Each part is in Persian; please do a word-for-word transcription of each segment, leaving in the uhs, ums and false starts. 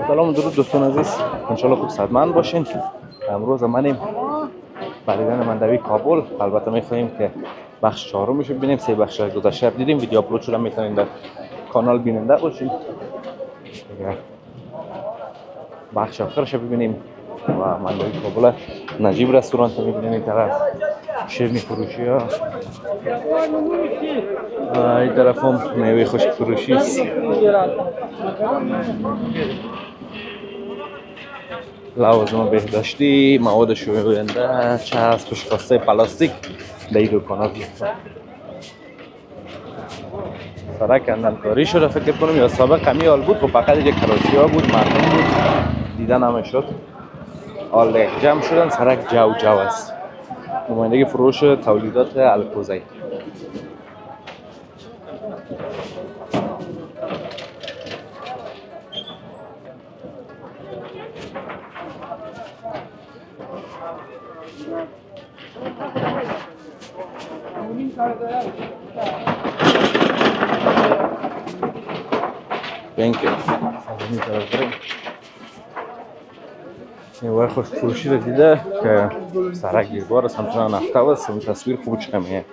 سلام درود دوستان عزیز، انشالله خوب صحتمند باشین. امروز منیم برای مندوی کابل. البته میخواهیم که بخش چهارمش رو ببینیم. سه بخش گذشته دیدیم، ویدیو آپلود شده، میتونین در کانال بیننده باشین. دیگه بخش آخرش رو ببینیم و مندوی کابل نجیب رستوران رو میبینیم. این طرف شیرینی فروشی ها، این طرف هم میوه خشک فروشی است. لوازم بهداشتی، مواد شوینده، چسب، خوشخواسته پلاستیک در این دکانات سرک اندامکاری شده. فکر کنم یا سابق کمی حال بود، خب فقط یک کراشی ها بود، مردم بود، دیدن همه شد. حال جمع شدن، سرک جو جو است. نمایندگی فروش تولیدات الکوزی. بینک این طرف بریم. این وای خوش فروشی رو دیده که سرک گیربار است، همچنان نفته است. این تصویر خوب چکمیه.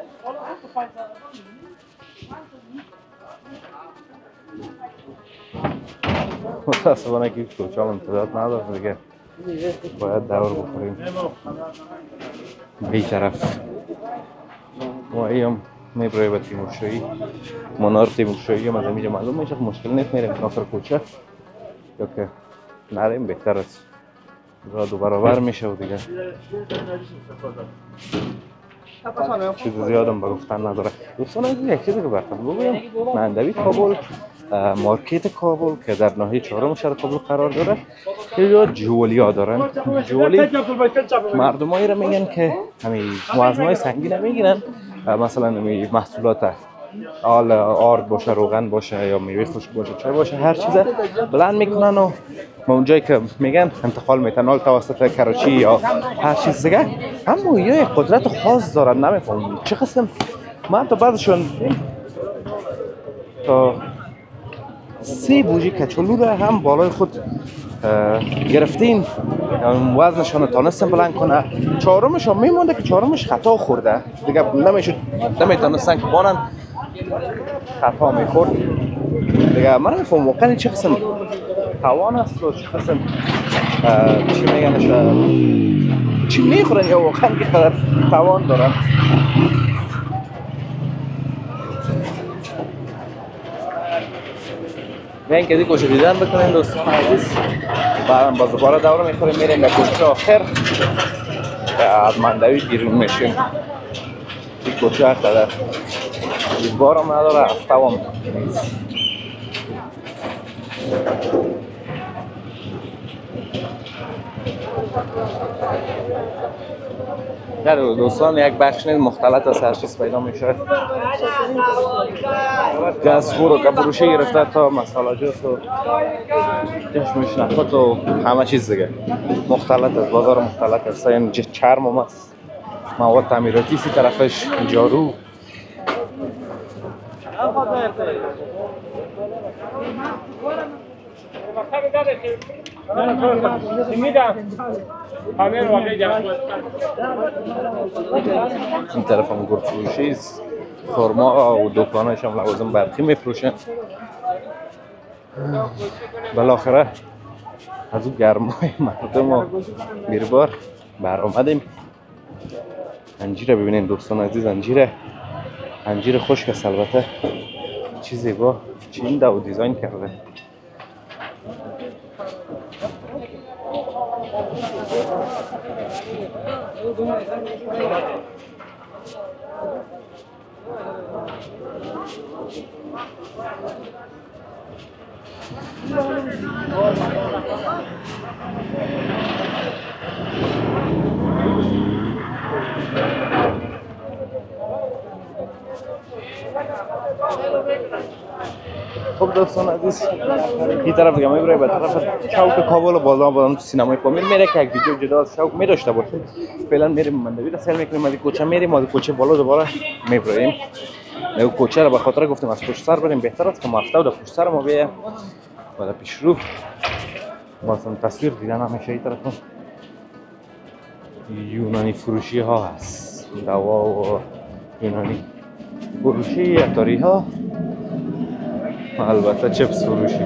متاسفانه که کوچال امتداد نداره دیگه، باید دور بخوریم. به این طرف ما ایم میبره به تیمورشاهی، منار تیمورشاهی هم از اینجا معلوم میشه. مشکل نیست، میریم آخر کوچه یا که نریم بهتر است، را دو برابر میشه و دیگه چیز زیادم به گفتن نداره. دوستان عزیز، یک چیزی که براتون بگویم، مندوی کابل، مارکت کابل که در ناحیه چهارم شهر کابل قرار داره، اینجا جولی ها دارن. جولی مردمایی را میگن که همین وزنهای سنگین میگیرن، مثلا همین محصولات آل آرد باشه، روغن باشه یا میوه خشک باشه، چای باشه، هر چیزه بلند میکنن و ما اونجایی که میگن انتقال میتن توسط کراچی یا هر چیز دیگه. اما یا یک قدرت خاص دارن، نمیفهمم چه قسم. من تا بعدشون تا سه بوجی کچولو را هم بالای خود گرفتین، وزنشان رو تانستن بلند کنه. چهارمش هم میمونده که چهارمش خطا خورده دیگه، نمیشد نمیتونستن که بانن، خطا میخورد دیگه. من نمیفهم واقعا چه قسم توان است و چه قسم چی میگنش چی میخورن یا واقعا که قدر توان دارن. بیاین که دی کوچه دیدن بکنین دوستان عزیز. بعدم باز دوباره دوره میخوریم میریم به کوچه آخر از مندوی بیرون میشیم. این کوچه هر قدر دیدبار هم نداره، هفته هم نیست. در دوستان یک بخش نیست، مختلط از هر چیز پیدا میشه. گازخور و کپروشی گرفته تا مسالاجات و چشمش نخوت و همه چیز دیگه مختلط از بازار مختلط است. این چرم هم هست، مواد تعمیراتی سی طرفش، جارو. این طرف هم گرد فروشی است، خرما و دکانش هم لوازم برقی میفروشن. بالاخره از اون گرمای مردم و بیربار بر آمدیم. انجیر ببینین دوستان عزیز، انجیر انجیر خشک است. البته چی زیبا چینده و دیزاین کرده. خب دوستان عزیز، این طرف دیگه میبره به طرف چوک کابل و بالا بالا تو سینمای پامیر میره که یک ویدیو جدا از چوک می داشته باشه. فعلا میریم مندوی را سیر میکنیم، از کوچه میریم، از کوچه بالا دوباره میبریم. نه کوچه را به خاطر گفتم از پشت سر بریم بهتر است که ما هفته و در پشت سر ما بیایم و در پیشرو بازم تصویر دیدن همیشه این طرف یونانی فروشی ها هست، دوا و یونانی فروشی، عطاری ها، البته چپس فروشی.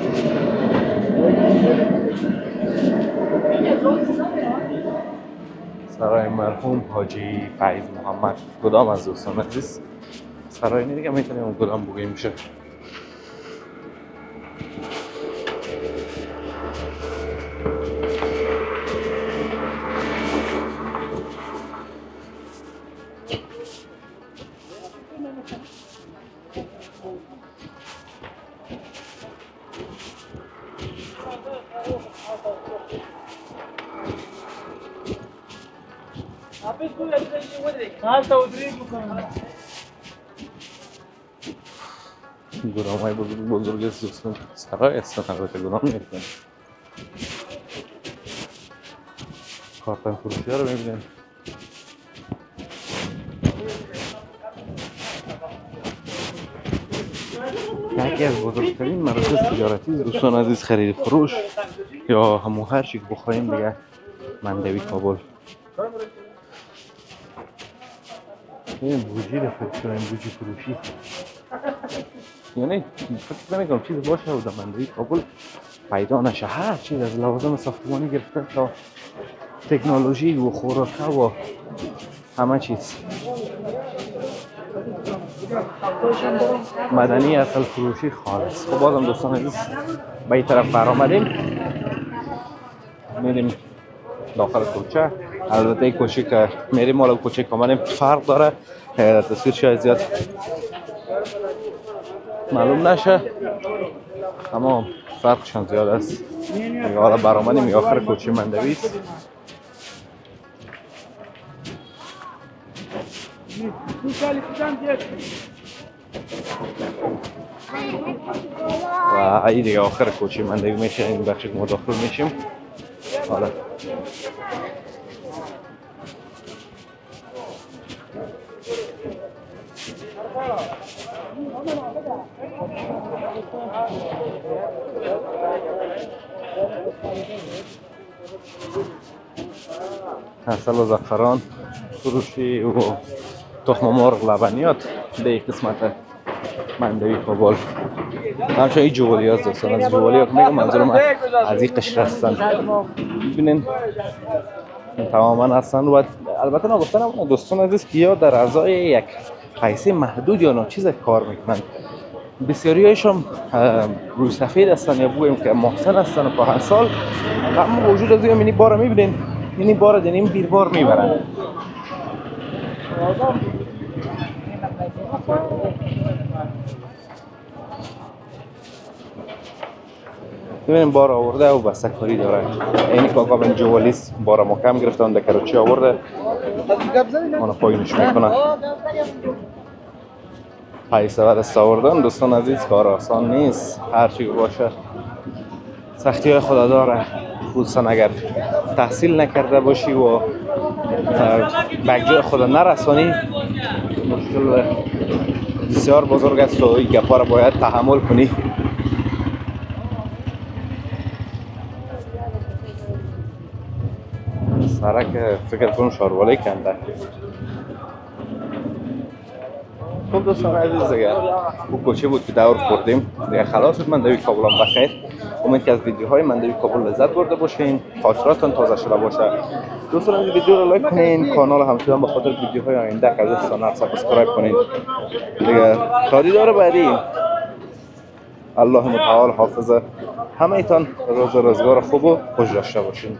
سرای مرحوم حاجی فیض محمد. کدام از دوستان عزیز سرای دیگه میتونیم اون کدام بگیم میشه. گناه های بزرگ بزرگ از دوستان سرای هستن، البته گناه نمیکنن. کارتن فروشی ها رو میبینیم. یکی از بزرگترین مراکز تجارتی دوستان عزیز خرید فروش یا همون هر چی که بخوایم دیگه مندوی کابل. این بوجی رو فکر کنم بوجی فروشی، یعنی فکر نمیکنم چیز باشه و در مندوی کابل پیدا نشه. هر چیز از لوازم ساختمانی گرفته تا تکنولوژی و خوراک و همه چیز مدنی اصل فروشی خالص. خب بازم دوستان عزیز به این طرف برآمدیم، میریم داخل کوچه. البته این کوچه که میریم مال کوچه که آمدیم فرق داره، در تصویر شاید زیاد معلوم نشه اما فرقشان زیاد است. حالا برآمدیم آخر کوچه مندوی است. و این دیگه آخر کوچه مندوی میشه، این بخشی که ما داخل میشیم. حالا عسل و زعفران فروشی و تخم مرغ لبنیات به این قسمت مندوی کابل. همچنین این جوالی هست دوستان، از جوالی ها که میگم منظورم از این قشر هستن. ببینین تماما هستن و البته نگفتن دوستان عزیز که یا در ازای یک حیثی محدود یا ناچیز کار میکنن. بسیاری هایشان روی سفید هستن یا بگویم که محسن هستن و کهن سال، اما وجود از این مینی بار میبینین، مینی بار دنیم بیر بار میبرن. ببینیم بار آورده و بسته کاری داره. اینی که آقا من جوالیست بار محکم گرفتن در کروچی آورده منو پایینش میکنن. حیثه و دست آوردن دوستان عزیز کار آسان نیست، هر چی باشه سختی های خدا داره، خصوصا اگر تحصیل نکرده باشی و به جای خدا نرسانی مشکل بسیار بزرگ است و این گپا را باید تحمل کنی. سرک فکر کنم شاروالی کنده. خب دوستان عزیز دیگه او کوچه بود که دور خوردیم دیگه خلاص شد. مندوی کابل هم بخیر. امید که از ویدیوهای مندوی کابل لذت برده باشین، خاطراتتان تازه شده باشه. دوستان عزیز ویدیو رو لایک کنین، کانال همچنان به خاطر ویدیوهای آینده که از دوستان سابسکرایب کنین دیگه. تا دیدار بعدی، الله متعال حافظ همه ایتان، روز و روزگار خوب و خوش داشته باشین.